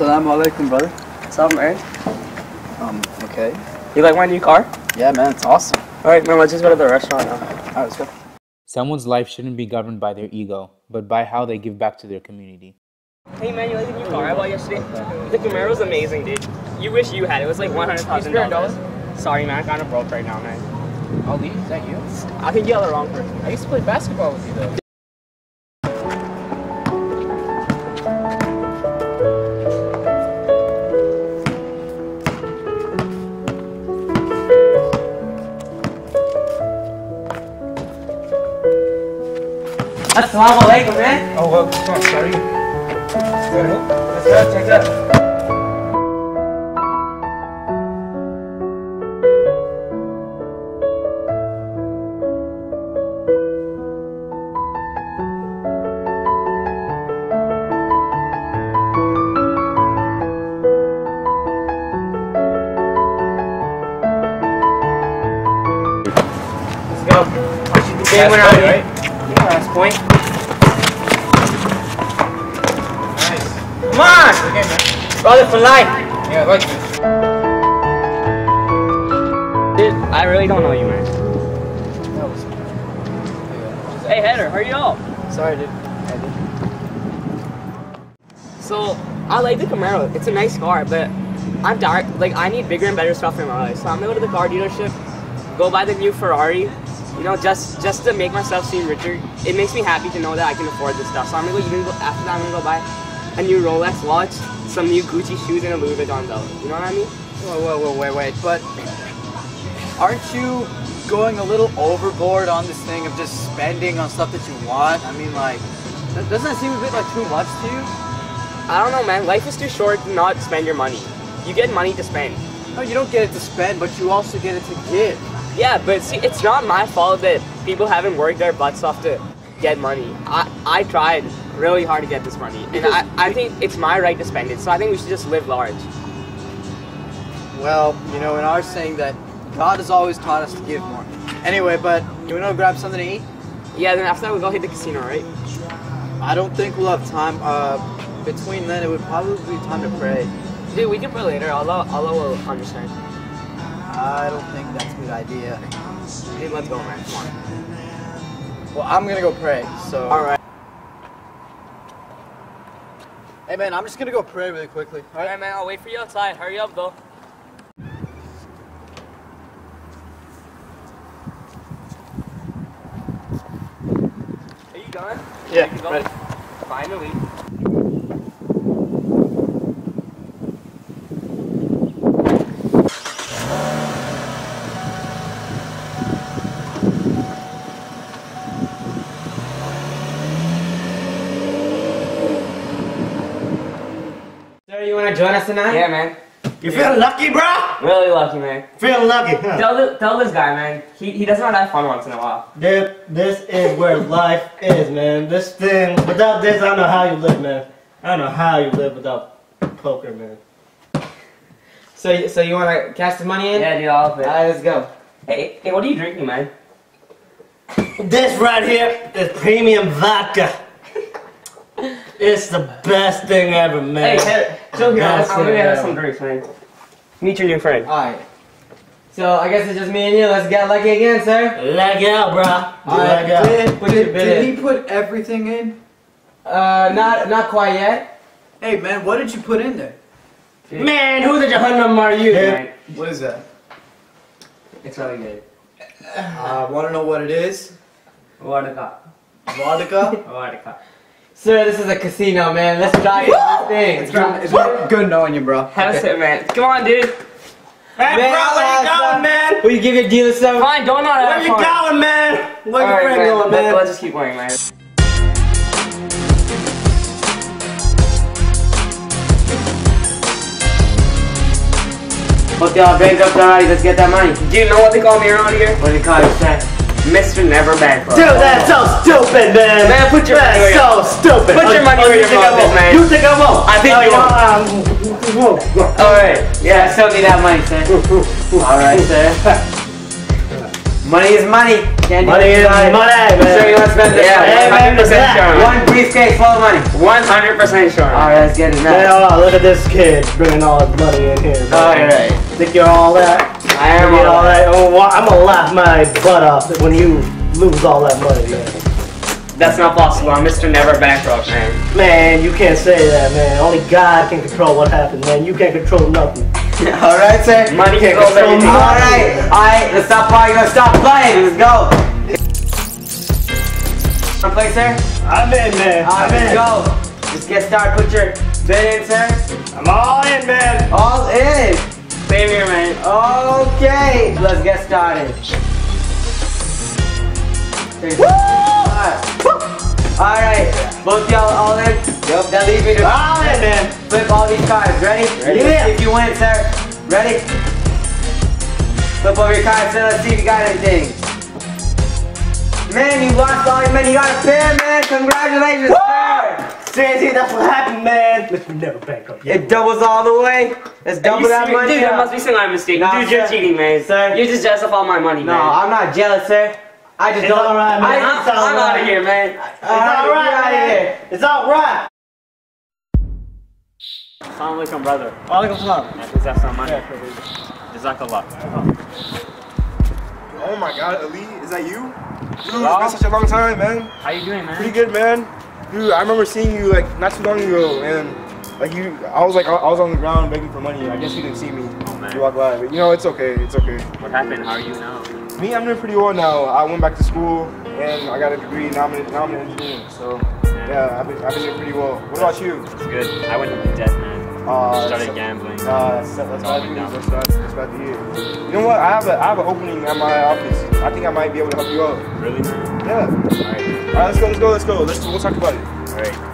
Assalamu alaikum, brother. What's up, man? Okay. You like my new car? Yeah, man, it's awesome. Alright, man, let's just go to the restaurant now. Alright, let's go. Someone's life shouldn't be governed by their ego, but by how they give back to their community. Hey, man, you like the new car I bought yesterday? The Camaro's amazing, dude. You wish you had it. It was like $100,000. Sorry, man, I'm kind of broke right now, man. Ali, is that you? I think you have the wrong person. I used to play basketball with you, though. Assalamu alaikum, man. Oh, well, come on, sorry. Let's go, check it out. Let's go. I'll shoot the game winner out here. Yeah, last point. Nice. Come on! Okay, man. Brother for life. Yeah, I like this. Dude, I really don't know you, man. That was... Hey, Header, hurry up. Sorry, dude. So, I like the Camaro. It's a nice car, but I'm dark. Like, I need bigger and better stuff in my life. So I'm gonna go to the car dealership, go buy the new Ferrari. You know, just to make myself seem richer. It makes me happy to know that I can afford this stuff. So I'm gonna go, after that, I'm gonna go buy a new Rolex watch, some new Gucci shoes, and a Louis Vuitton belt. You know what I mean? Whoa, wait. But aren't you going a little overboard on this thing of just spending on stuff that you want? I mean, like, doesn't that seem a bit like too much to you? I don't know, man. Life is too short to not spend your money. You get money to spend. No, you don't get it to spend, but you also get it to give. Yeah, but see, it's not my fault that people haven't worked their butts off to get money. I tried really hard to get this money, and I think it's my right to spend it, so I think we should just live large. Well, you know, in our saying that God has always taught us to give more. Anyway, but you want to grab something to eat? Yeah, then after that we'll go hit the casino, right? I don't think we'll have time. Between then, it would probably be time to pray. Dude, we can pray later. Allah will understand. I don't think that's a good idea. Dude, let's go, man. Come on. Well, I'm gonna go pray, so... Alright. Hey, man, I'm just gonna go pray really quickly. Alright, man, I'll wait for you outside. Hurry up, though. Are you done? Yeah, ready. Finally. Sir, you wanna join us tonight? Yeah, man. You feeling lucky, bro? Really lucky, man. Feeling lucky, huh? Tell this guy, man. He does not have fun once in a while. Dude, this is where life is, man. This thing, without this, I don't know how you live, man. I don't know how you live without poker, man. So you wanna cash the money in? Yeah, dude, all of it. Alright, let's go. Hey, what are you drinking, man? This right here is premium vodka. It's the best thing ever, man. Hey, chill here. I'm gonna have Yeah. some drinks, man. Meet your new friend. Alright. So I guess it's just me and you. Let's get lucky again, sir. Leg out, bro. Leg out. Put your bid Did in. he put everything in? Not quite yet. Hey, man, what did you put in there? Man, who the Jahannam are you? Right. What is that? It's really good. Want to know what it is? Vodka. Vodka? Vodka. Sir, this is a casino, man. Let's try this thing. It's good knowing you, bro. Have a sip, man. Come on, dude. Hey, bro, where you going, man? Will you give your dealer some? Fine, go on. Where you going, man? Where your Alright, friend going, man? Let's just keep going, man. Put your bank up already. Let's get that money. Do you know what they call me around here? What do you call it, sir? Mr. Never Bankrupt. Dude, that's so stupid, man. Man, put your money where your so stupid. Put your money where your mouth is, man. You think I won't? I think you won't. Alright. Yeah, show me that money, sir. Alright, sir. Money is money. Candy, Money is money, man. Sure, you want to spend this? Yeah, Hey, man, 100% sure. One briefcase full of money. 100% sure. Alright, let's get it Man, now. oh, look at this kid bringing all his money in here. Alright. Think you're all that? I am Think you're all that. Oh, well, I'm gonna laugh my butt off when you lose all that money, man. That's not possible. I'm Mr. Never Bankrupt, man. Man, you can't say that, man. Only God can control what happens, man. You can't control nothing. Alright, sir. Money Can't controls control everything. Alright, let's stop playing. Let's stop playing. Let's go. Wanna play, sir? I'm in, man. Alright, I'm let's in. go. Let's get started. Put your bid in, sir. I'm all in, man. All in. Same here, man. Okay, let's get started. Alright, both y'all all in? Yep. Now leave me to All in, man. flip all these cards. Ready? Yeah. If you win, sir. Ready? Flip over your cards, sir. Let's see if you got anything. Man, you lost all your money. You got a pair, man. Congratulations, sir. Seriously, that's what happened, man. Mr. Never Bankrupt. It doubles all the way. Let's double that money. Dude, there up. must be some kind of mistake. Nah, Dude, you're sir. cheating, man. Sir. You just jealous of all my money, No, man. I'm not jealous, sir. I just It's don't. alright, man. I'm out of here, man. It's alright, get out of man. here. It's alright. Assalamu alaikum, brother. Walaikum salam. Please have some money. Jazakallah. Oh my God, Ali, is that you? Dude, Hello? it's been such a long time, man. How you doing, man? Pretty good, man. Dude, I remember seeing you like not too long ago, and like I was on the ground begging for money. I guess you didn't see me. Oh, man. You walked by, but you know it's okay. It's okay. What happened? How are you now? Me, I'm doing pretty well now. I went back to school and I got a degree. Now I'm in engineering. So yeah, I've been doing pretty well. What about you? It's good. I went into debt, man. Started gambling. That's bad news. That's bad to hear. You know what? I have an opening at my office. I think I might be able to help you out. Really, man? Yeah. Alright. All right, let's go. We'll talk about it. Alright.